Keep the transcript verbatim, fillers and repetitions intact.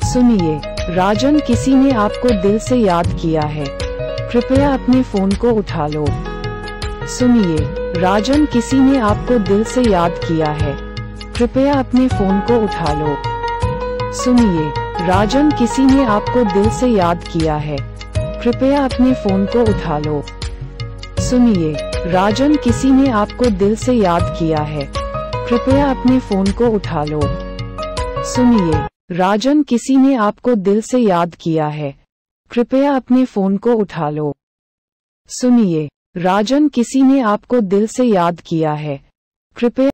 सुनिए, राजन, किसी ने आपको दिल से याद किया है, कृपया अपने फोन को उठा लो। सुनिए, राजन, किसी ने आपको दिल से याद किया है, कृपया अपने फोन को उठा लो। सुनिए, राजन, किसी ने आपको दिल से याद किया है, कृपया अपने फोन को उठा लो। सुनिए, राजन, किसी ने आपको दिल से याद किया है, कृपया अपने फोन को उठा लो। सुनिए, राजन, किसी ने आपको दिल से याद किया है, कृपया अपने फोन को उठा लो। सुनिए, राजन, किसी ने आपको दिल से याद किया है, कृपया